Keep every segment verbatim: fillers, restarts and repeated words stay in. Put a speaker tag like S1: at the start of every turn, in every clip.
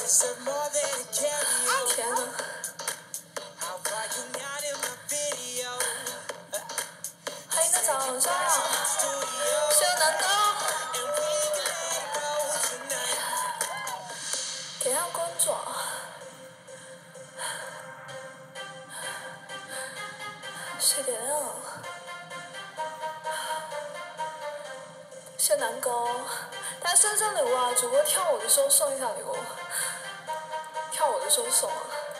S1: 天哪！欢迎大早上，是有难道？点下关注啊！十点了，是南哥，大家送上礼物啊！主播跳舞的时候送一下礼物，跳舞的时候送啊！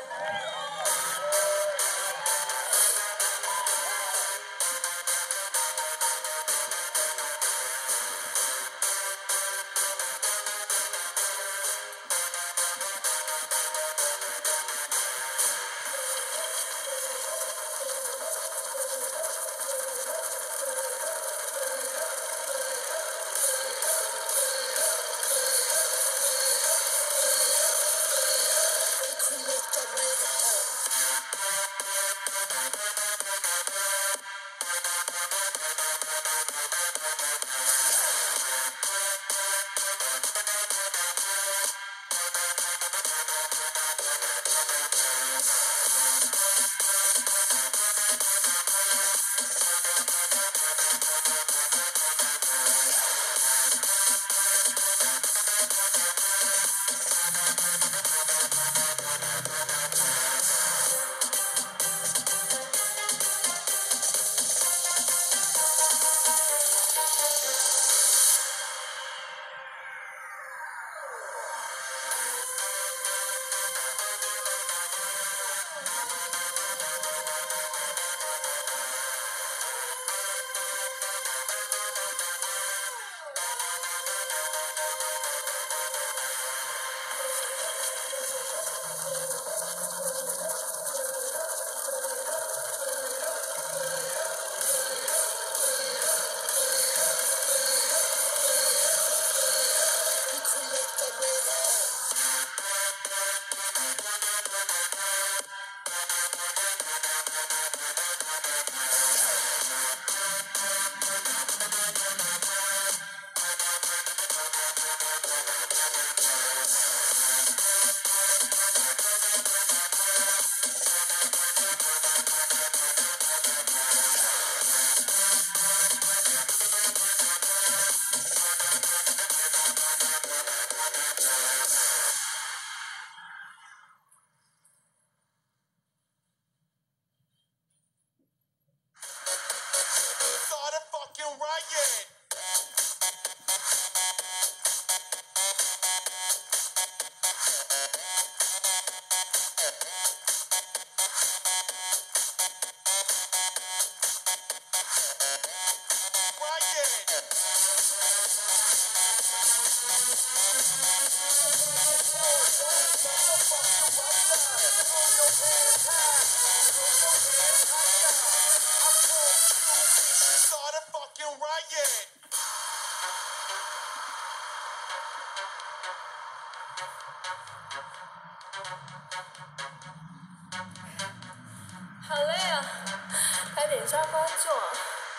S1: 好累啊！来点一下关注啊！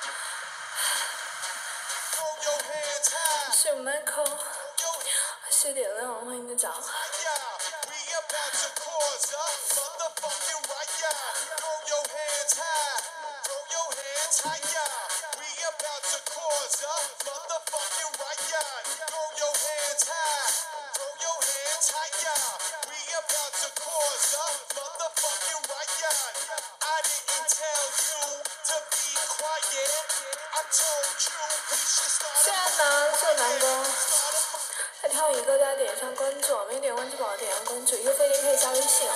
S1: 是 Michael， 十点了，欢迎大家。谢安南，谢南哥，再挑一个，大家点一下关注，没有点关注宝点一下关注，有飞碟可以加微信啊。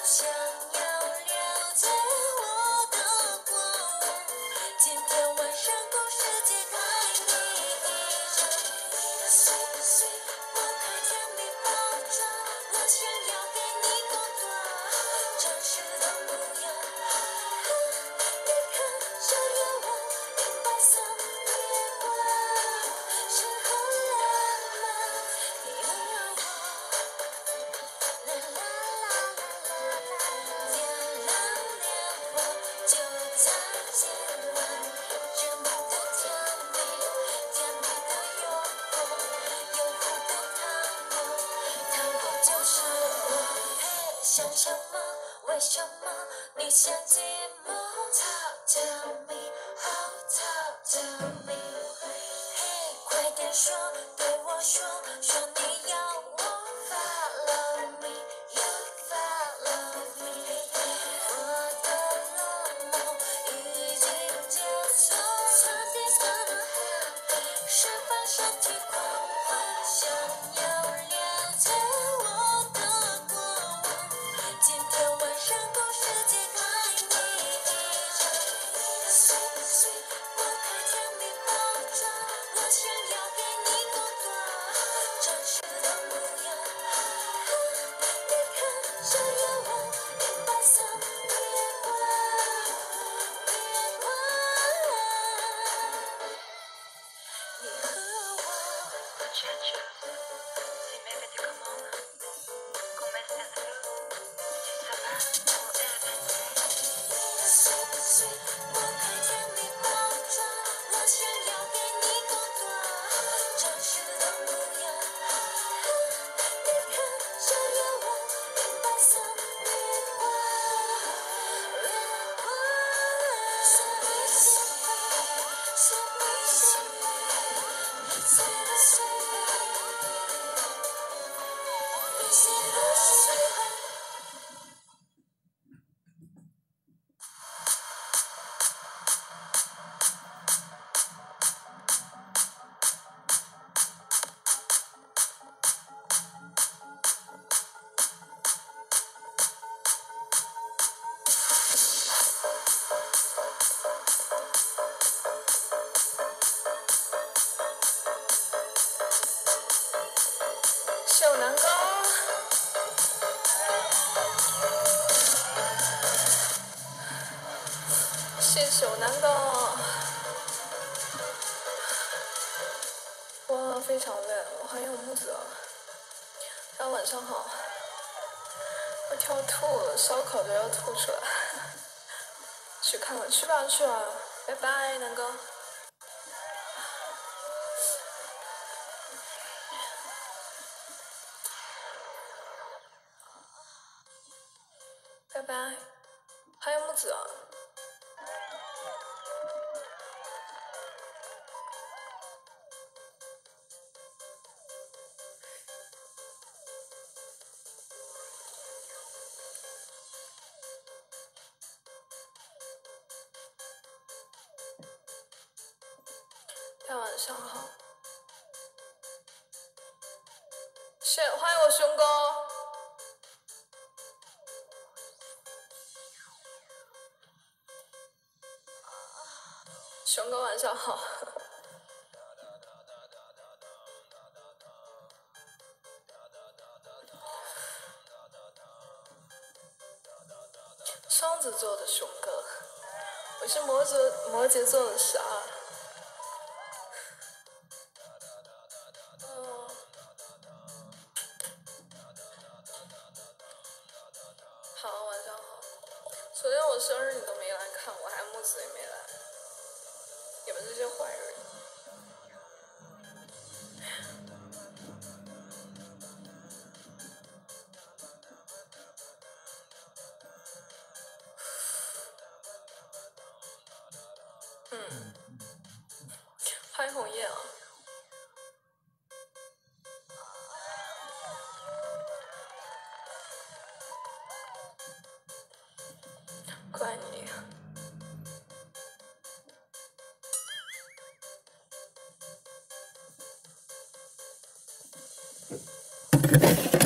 S1: 想要了解我的过往，今天晚上公世界开你一张，你的碎碎剥开甜蜜包装，我想要给你公道真实的模样。别看这夜晚银白色月光，身后浪漫，你和我。啦啦啦啦啦，点亮烈火，就在今晚，甜蜜的甜蜜，甜蜜的诱惑，诱惑的糖果，糖果就是我。嘿，想什么？为什么你嫌寂寞 ？Talk to me, oh talk to me。嘿，快点说，对我说，说你要我 follow me, you follow me。我的冷漠已经结束 ，Something's gonna happen，释放身体狂欢，想要了解我的过往，今天晚上公世界开你一张，你的碎碎剥开甜蜜包装，我想要给你公道真实的模样。别看这夜晚银白色月光，月光，你和我。
S2: Muchacho, dime que te incomoda. Come este azul, si sabrás cómo eres.
S1: 碎碎剥开甜蜜包装，我想要给你公道真实的模样。别看这夜晚银白色月光，月光。Set me free, set me free, set us free, set us free。秀南高，谢谢秀南高。我非常累，我还有木子。大家晚上好。我跳吐了，烧烤都要吐出来。去看看，去吧去吧，拜拜，南哥。拜拜，还有木子啊。大家晚上好，谢欢迎我熊哥。熊哥晚上好。双子座的熊哥，我是摩羯摩羯座的十二。嗯，好，晚上好。昨天我生日你都没来看我，还木子也没来，你们这些坏人。嗯，欢迎红叶啊！怪你。